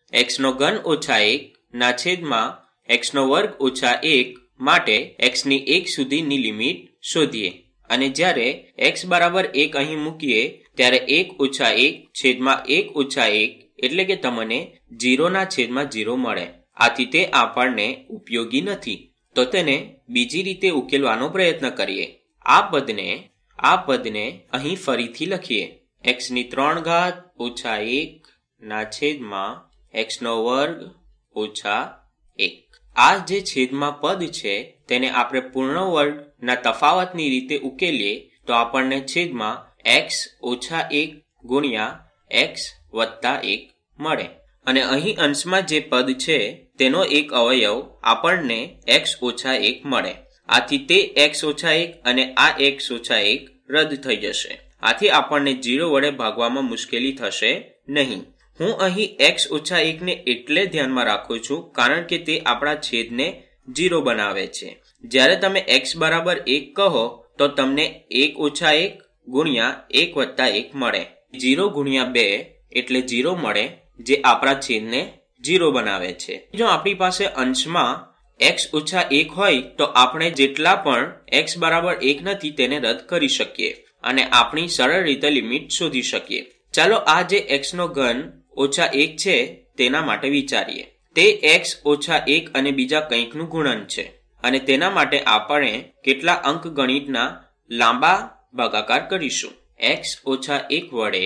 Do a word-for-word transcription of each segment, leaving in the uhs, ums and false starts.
x નો ઘન ઓછા એક ના છેદમાં x નો વર્ગ ઓછા એક માટે x ની એક સુધીની લિમિટ શોધીએ અને જ્યારે x બરાબર એક અહીં મૂકીએ ત્યારે એક ઓછા એક છેદમાં એક ઓછા એક એટલે કે તમને ઝીરો ના છેદમાં ઝીરો મળે. આથી તે આપણને ઉપયોગી નથી. તો તેને બીજી રીતે ઉકેલવાનો પ્રયત્ન કરીએ. આ પદને આ પદને અહીં ફરીથી લખીએ. x ની ત્રણ ઘાત ઓછા એક ના છેદમાં x નો વર્ગ ઓછા એક. આ જે છેદમાં પદ છે તેને આપણે પૂર્ણ વર્ગ ના તફાવતની રીતે ઉકેલીએ તો આપણને છેદમાં x ઓછા એક ગુણ્યા x વત્તા એક મળે અને અહીં અંશમાં જે પદ છે તેનો એક અવયવ આપણને x ઓછા એક મળે. આથી તે x ઓછા એક અને આ x ઓછા એક રદ થઈ જશે. આથી આપણને ઝીરો વડે ભાગવામાં મુશ્કેલી થશે નહીં. હું અહીં x ઓછા એક ને એટલે ધ્યાનમાં રાખું છું કારણ કે તે આપણા છેદને ઝીરો બનાવે છે. જ્યારે તમે x બરાબર એક કહો તો તમને એક ઓછા એક ગુણ્યા એક વત્તા એક મળે. ઝીરો ગુણ્યા બે એટલે ઝીરો મળે જે આપણા છેદને ઝીરો બનાવે છે. જો આપણી પાસે અંશમાં x ઓછા એક હોય તો આપણે જેટલા પણ x બરાબર એક નથી તેને રદ કરી શકીએ અને આપણી સરળ રીતે લિમિટ શોધી શકીએ. ચાલો આ જે x નો ઘન ઓછા એક છે તેના માટે વિચારીએ. તે x ઓછા એક અને બીજા કંઈકનું ગુણન છે અને તેના માટે આપણે કેટલા અંકગણિતના લાંબા ભાગાકાર કરીશું. x ઓછા એક વડે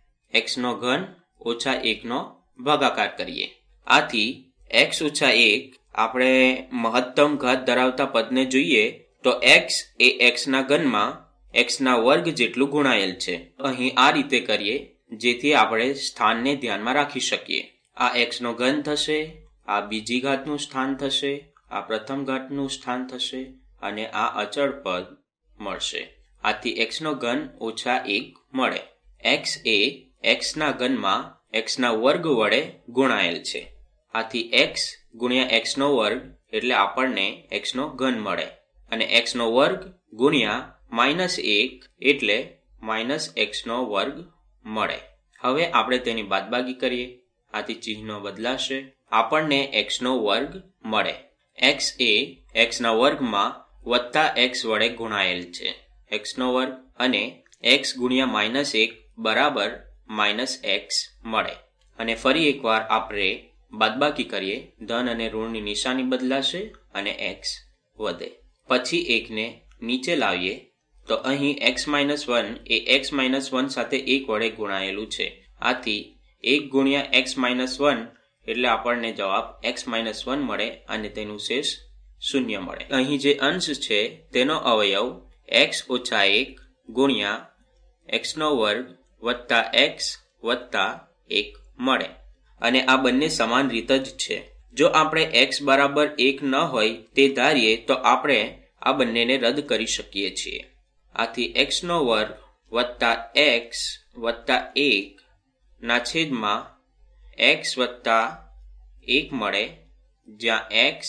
x નો ઘન ઓછા એક નો ભાગાકાર કરીએ. આથી x ઓછા એક આપણે મહત્તમ ઘાત ધરાવતા પદને જોઈએ તો x એ x ના ઘનમાં x ના વર્ગ જેટલું ગુણાયેલ છે. અહીં આ રીતે કરીએ જેથી આપણે સ્થાનને ધ્યાનમાં રાખી શકીએ. આ x નો ઘન થશે, આ બીજી ઘાતનું સ્થાન થશે, આ પ્રથમ ઘાતનું સ્થાન થશે અને આ અચળ પદ મળશે. આથી x નો ઘન ઓછા એક મળે. x એ x ના ઘનમાં x ના વર્ગ વડે ગુણાયેલ છે. આથી x ગુણ્યા x નો વર્ગ એટલે આપણને x નો ઘન મળે અને x નો વર્ગ ગુણ્યા માઇનસ એક એટલે માઇનસ x નો વર્ગ મળે. હવે આપણે તેની બાદબાકી કરીએ. આથી ચિહ્નો બદલાશે. આપણને x નો વર્ગ મળે. x એ x ના વર્ગમાં વત્તા x વડે ગુણાયેલ છે. x નો વર્ગ અને x ગુણ્યા માઇનસ એક બરાબર માઇનસ x મળે. અને ફરી એકવાર આપણે બાદબાકી કરીએ. ધન અને ઋણની નિશાની બદલાશે અને x વધે. પછી એકને નીચે લાવીએ તો અહીં x માઇનસ વન એ x માઇનસ વન સાથે એક વડે ગુણાયેલું છે. આથી એક ગુણ્યા x માઇનસ વન એટલે આપણને જવાબ x માઇનસ વન મળે અને તેનું શેષ શૂન્ય મળે. અહીં જે અંશ છે તેનો અવયવ x ઓછા એક ગુણ્યા x નો વર્ગ વત્તા x વત્તા એક મળે અને આ બંને સમાન રીત જ છે. જો આપણે x બરાબર એક ન હોય તે ધારીએ તો આપણે આ બંનેને રદ કરી શકીએ છીએ. આથી x નો વર્ગ વત્તા x વત્તા એક ના છેદમાં x વત્તા એક મળે જ્યાં x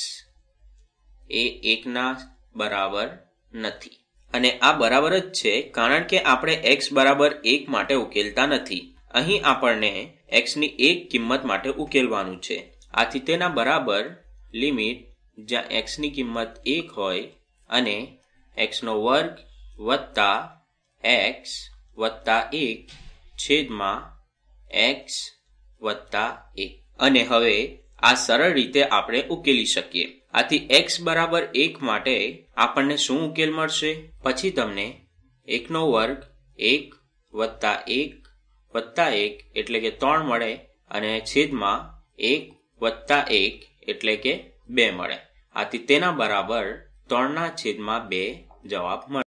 એ એકના બરાબર નથી. અને આ બરાબર જ છે કારણ કે આપણે x બરાબર એક માટે ઉકેલતા નથી. અહીં આપણને x ની એક કિંમત માટે ઉકેલવાનું છે. આથી તેના બરાબર લિમિટ જ્યાં x ની કિંમત એક હોય અને x નો વર્ગ વત્તા x વત્તા એક છેદમાં x વત્તા એક. અને હવે આ સરળ રીતે આપણે ઉકેલી શકીએ. આથી x બરાબર એક માટે આપણને શું ઉકેલ મળશે? પછી તમને એક નો વર્ગ એક વત્તા એક વત્તા એક એટલે કે ત્રણ મળે અને છેદમાં એક વત્તા એક એટલે કે બે મળે. આથી તેના બરાબર ત્રણ ના છેદમાં બે જવાબ મળે.